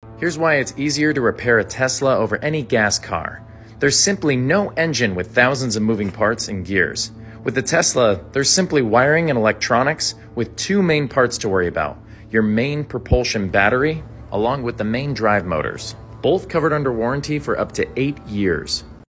Here's why it's easier to repair a Tesla over any gas car. There's simply no engine with thousands of moving parts and gears. With the Tesla, there's simply wiring and electronics with two main parts to worry about: your main propulsion battery, along with the main drive motors, both covered under warranty for up to 8 years.